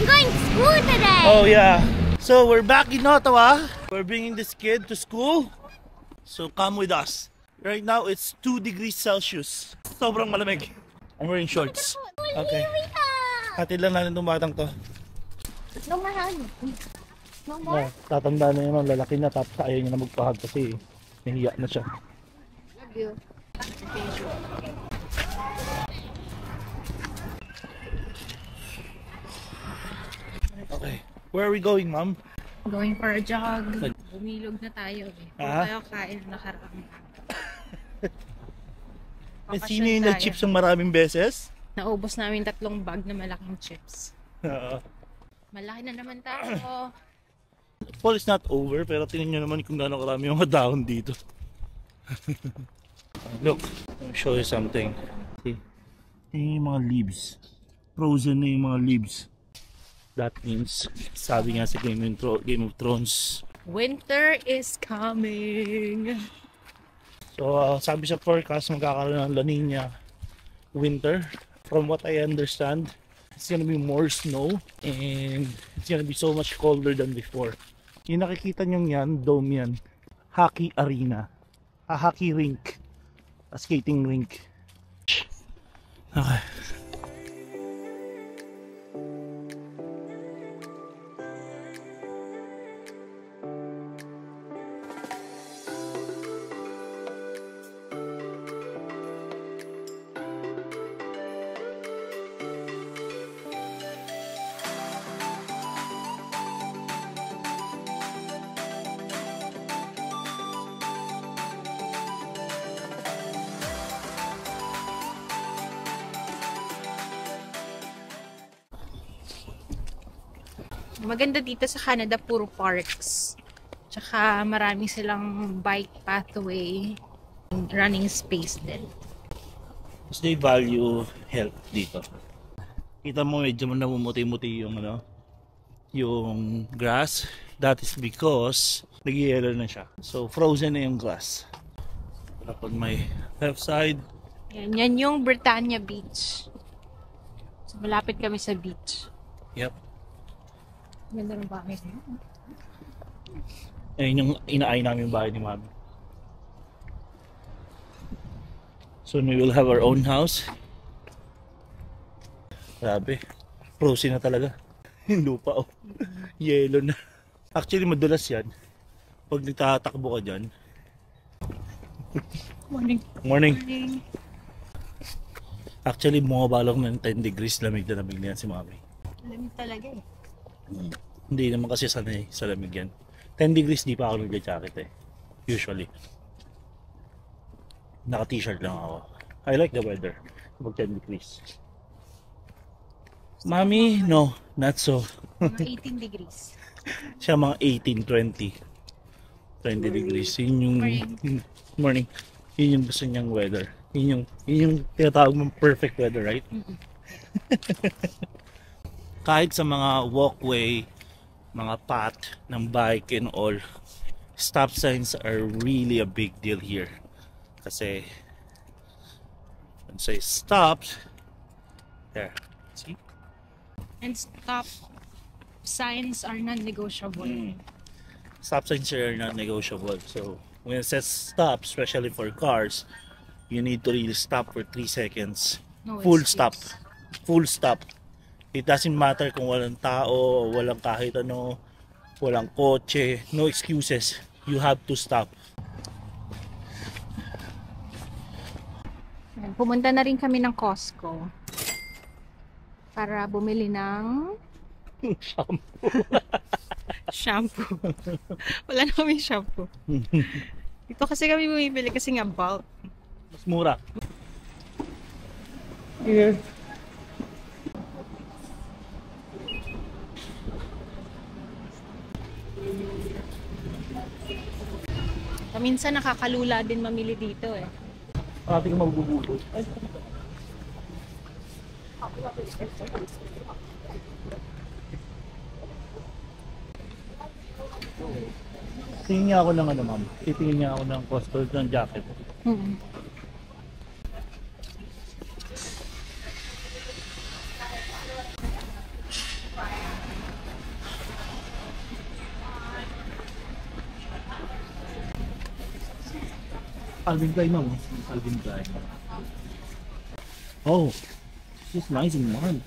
going to school today. Oh yeah. So we're back in Ottawa. We're bringing this kid to school. So come with us. Right now it's 2 degrees Celsius. Sobrang malamig. I'm wearing shorts. Okay. Hatid lang natin itong batang to. No more hug. No more? Tatanda na yun, lalaki na, tapos ayaw niya na magpahag kasi nahiya na siya. Love you. Okay. Where are we going, ma'am? Going for a jog. Bumilog na tayo eh. Puro tayo kain nakaraan. Sino yung nag-chips ng maraming beses? Naubos namin 3 bag na malaking chips. Malaki na naman tayo. Fall is not over, pero tingnan nyo naman kung gaano karami yung dahon dito. Look, let me show you something. See? Yung mga leaves. Frozen na yung mga leaves. That means, sabi nga sa Game of Thrones, winter is coming. So, sabi sa forecast, magkakaroon ng La Nina winter. From what I understand, it's gonna be more snow and it's gonna be so much colder than before. Yung nakikita nyo yan, dome yan. Hockey arena. Hockey rink. A skating rink. Okay. Maganda dito sa Canada, puro parks. Tsaka marami silang bike pathway and running space din. Mas they value health dito. Kita mo medyo namumuti-muti yung yung grass. That is because nag-yellow na siya. So frozen na yung grass. Kapag may left side. Yan yung Britannia Beach. So malapit kami sa beach. Yep. Ganda ng bahay niya. Ayun yung inaay namin yung bahay ni Mami. Soon we will have our own house. Grabe. Frozen na talaga. Yung lupa oh. Yellow na. Actually madulas yan. Pag nagtatakbo ka dyan. Morning. Morning. Actually bumabalong ng 10 degrees lamig na yan si Mami. Lamig talaga eh. Hindi naman kasi sanay sa lamig yan. 10 degrees di pa ako nag-jacket eh. Usually. Naka-t-shirt lang ako. I like the weather. Pag 10 degrees. Mami, no. Not so. Mga 18 degrees. Siya mga 18, 20. 20 degrees. Yun yung... Morning. Yun yung gusto niyang weather. Yun yung tinatawag mong perfect weather, right? Kahit sa mga walkway, mga path ng bike and all, stop signs are really a big deal here. Kasi when say stop, there, see? And stop signs are non-negotiable. Stop signs are non-negotiable. So when it says stop, especially for cars, you need to really stop for 3 seconds. No Full escapes. stop. Full stop. It doesn't matter kung walang tao, walang kahit ano, walang kotse, no excuses. You have to stop. Pumunta na rin kami ng Costco para bumili ng Shampoo. shampoo. Wala na kami shampoo. Dito kasi kami bumibili kasi nga bulk. Mas mura. Here. Minsan nakakalula din mamili dito eh. Parati ka magbubulot. Tingin niya ako ng ano, ma'am. Titingin niya ako ng cost ng jacket. Calvin Klein mo. Calvin Klein. Oh, this is nice and warm.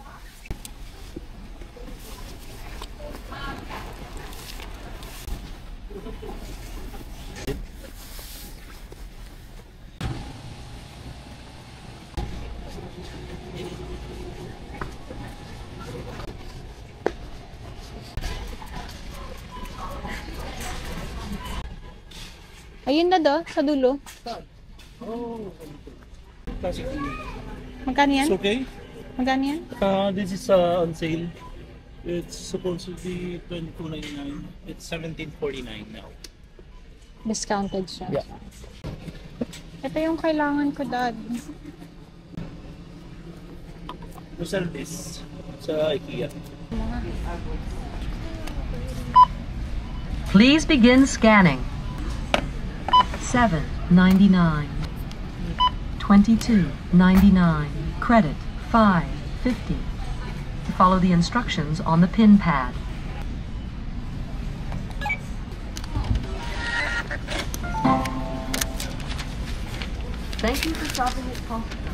Ayun na do, sa dulo. Oh, classic. Magkano yan? It's okay. Magkano yan? This is on sale. It's supposed to be $22.99. It's $17.49 now. Discounted siya. Yeah. Ito yung kailangan ko, Dad. We sell this sa IKEA. Please begin scanning. $7.99. $22.99. Credit $5.50. Follow the instructions on the pin pad. Thank you for shopping at Costco.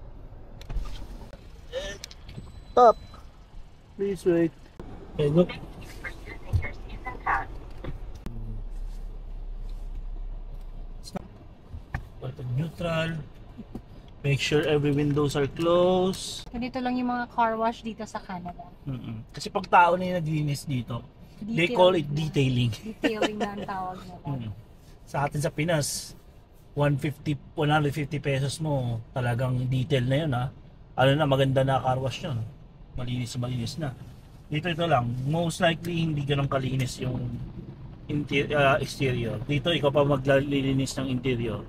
Stop. Please wait. Okay, look. Button neutral. Make sure every windows are closed. Ganito lang yung mga car wash dito sa Canada. Kasi pag tao na yung naglinis dito, they call it detailing. Detailing na ang tawag nila. Sa atin sa Pinas, 150 pesos mo, talagang detail na yun ha. Ano na, maganda na car wash yun. Malinis na. Dito ito lang, most likely hindi ganun kalinis yung exterior. Dito ikaw pa maglilinis ng interior.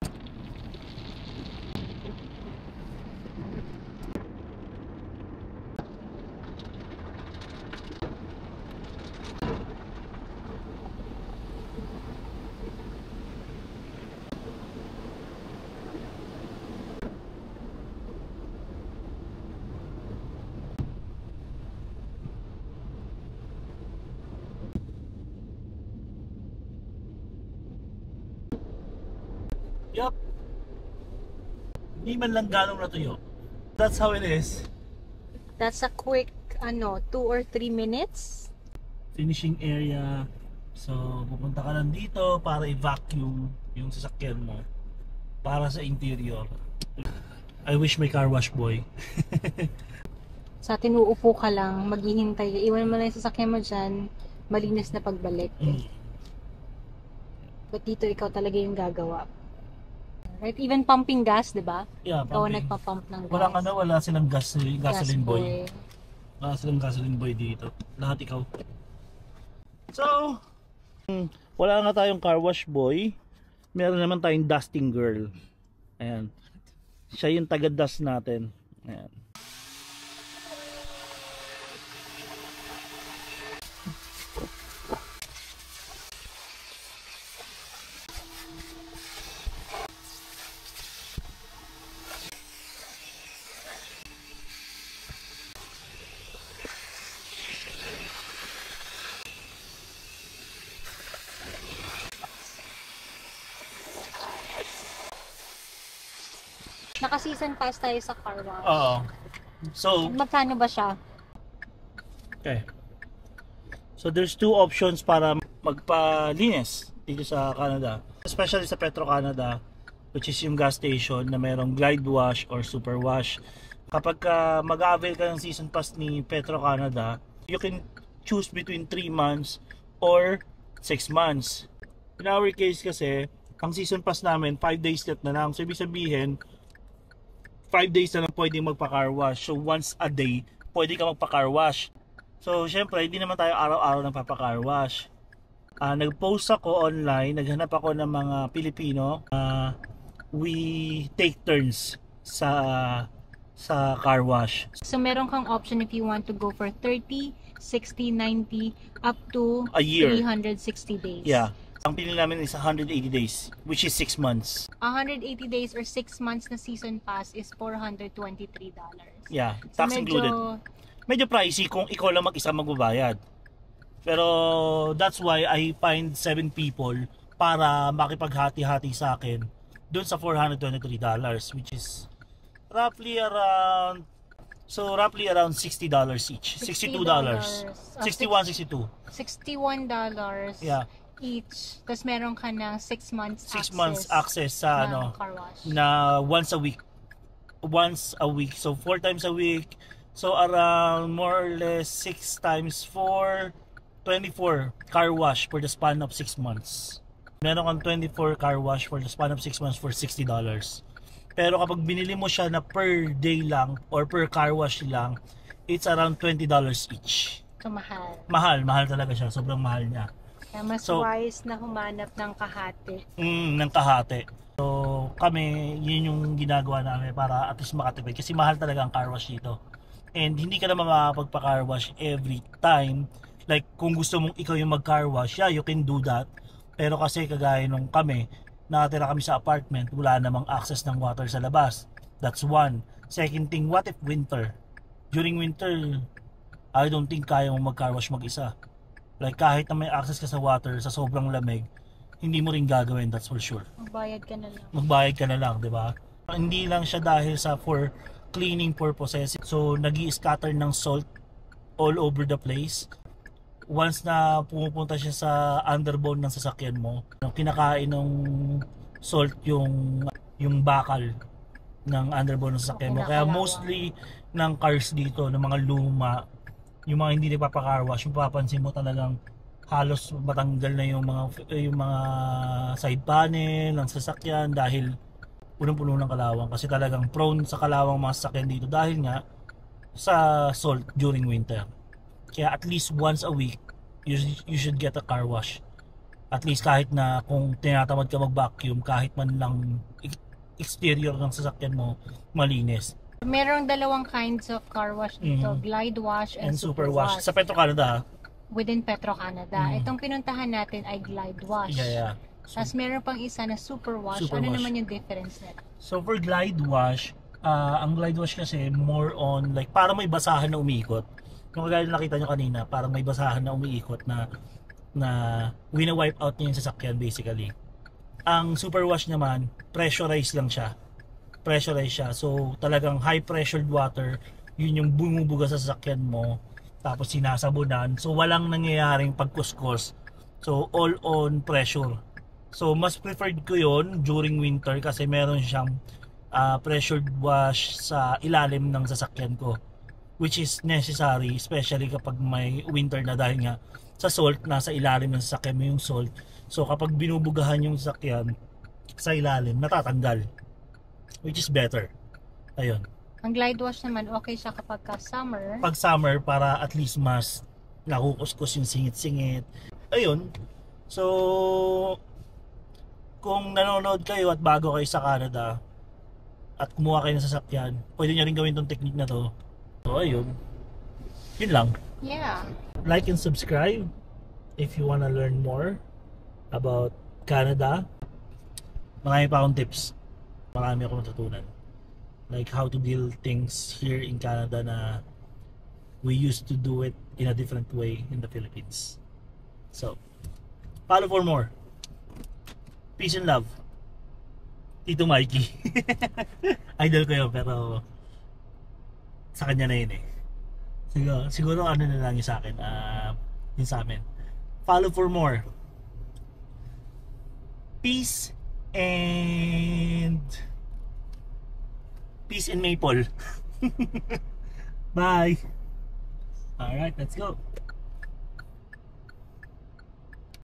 Yup. Hindi man lang ganong natuyo. That's how it is. That's a quick, 2 or 3 minutes. Finishing area. So, pupunta ka lang dito para i-vacuum yung sasakyan mo para sa interior. I wish may car wash boy. Sa atin, uupo ka lang, maghihintay. Iwan mo lang yung sasakyan mo dyan, malinis na pagbalik. But dito, ikaw talaga yung gagawa. Right? Even pumping gas, di ba? Yeah, Ikaw pumping. Nagpa-pump ng gas. Wala silang gasoline boy. boy. Wala silang gasoline boy dito. Lahat ikaw. So, wala nga tayong car wash boy. Meron naman tayong dusting girl. Ayan. Siya yung taga-dust natin. Ayan. Naka-season pass tayo sa car wash. Oo. So, Magkano ba siya? okay. So there's two options para magpalinis dito sa Canada. Especially sa Petro Canada, which is yung gas station na mayroong glide wash or super wash. Kapag mag-avail ka ng season pass ni Petro Canada, you can choose between 3 months or 6 months. In our case kasi, ang season pass namin 5 days set na lang. So ibig sabihin, 5 days na lang pwedeng magpa-car wash. So once a day, pwede ka magpa-car wash. So syempre, hindi naman tayo araw-araw nagpapa-car wash. Nag-post ako online, naghanap ako ng mga Pilipino. We take turns sa car wash. So meron kang option if you want to go for 30, 60, 90, up to A year. 360 days. Yeah. Ang pinili namin is 180 days, which is 6 months. 180 days or 6 months na season pass is $423. Yeah, So tax included. Medyo pricey kung ikaw lang mag-isa magbabayad. Pero that's why I find 7 people para makipaghati-hati sa akin dun sa $423, which is roughly around $60 each. $62. 61, 62. $61 Yeah. each. Tapos meron ka ng 6 months 6 months access sa na car wash. na once a week. So 4 times a week. So around more or less 6 times 4, 24 car wash for the span of 6 months. Meron kang 24 car wash for the span of 6 months for $60. Pero kapag binili mo siya na per day lang or per car wash lang, it's around $20 each. So mahal. Mahal talaga siya. Sobrang mahal niya. Kaya mas So, wise na humanap ng kahati. Ng kahati. So kami, yun yung ginagawa namin para at least makatipid. Kasi mahal talaga ang car wash dito. And hindi ka naman makapagpa-car wash every time. Like kung gusto mong ikaw yung mag-car wash, yeah, you can do that. Pero kasi kagaya nung kami, nakatira kami sa apartment, wala namang access ng water sa labas. That's one. Second thing, what if winter? During winter, I don't think kaya mong mag-car wash mag-isa. Like kahit na may access ka sa water, sa sobrang lamig, hindi mo rin gagawin, that's for sure. Magbayad ka na lang. Magbayad ka na lang, di ba? Hindi lang siya dahil sa for cleaning purposes. So, nag-i-scatter ng salt all over the place. Once na pumupunta siya sa underbone ng sasakyan mo, kinakain ng salt yung bakal ng underbone ng sasakyan mo. Kaya mostly ng cars dito, ng mga luma, yung mga hindi nagpapa-car wash, yung papansin mo talagang halos matanggal na yung mga side panel ng sasakyan dahil punong-puno ng kalawang, kasi talagang prone sa kalawang mga sasakyan dito dahil nga sa salt during winter. Kaya at least once a week you should get a car wash. At least kahit na kung tinatamad ka mag-vacuum, kahit man lang exterior ng sasakyan mo malinis. Merong dalawang kinds of car wash dito, glide wash and super wash. Sa Petro Canada, within Petro Canada. Itong pinuntahan natin ay glide wash. yeah. Tapos meron pang isa na super wash. Super ano wash. naman yung difference nila? So for glide wash, ang glide wash kasi more on like para may basahan na umiikot. Kung kagaya na nakita nyo kanina, parang may basahan na umiikot na wina-wipe out niya yung sasakyan basically. Ang super wash naman, pressurized lang siya. Pressurized siya. So talagang high pressured water, yun yung bumubuga sa sasakyan mo. Tapos sinasabunan. So walang nangyayaring pagkuskos. So all on pressure. So mas preferred ko yon during winter kasi meron siyang pressured wash sa ilalim ng sasakyan ko, which is necessary especially kapag may winter na dahil nga sa salt, nasa ilalim ng sasakyan mo yung salt. So kapag binubugahan yung sasakyan sa ilalim, natatanggal, which is better. Ayun. Ang glide wash naman, okay siya kapag summer. Pag summer, para at least mas nakukuskus yung singit-singit. Ayun. So kung nanonood kayo at bago kayo sa Canada at kumuha kayo ng sasakyan, pwede nyo rin gawin tong technique na to. So ayun. Yun lang. Yeah. Like and subscribe if you wanna learn more about Canada. Marami pa akong tips. Marami akong matutunan. Like how to deal things here in Canada na we used to do it in a different way in the Philippines. So, follow for more. Peace and love. Tito Mikey. Idol ko yun, pero sa kanya na yun eh. Siguro ano na lang yung sa akin, yun sa amin. Follow for more. Peace and Maple. Bye. Alright, let's go.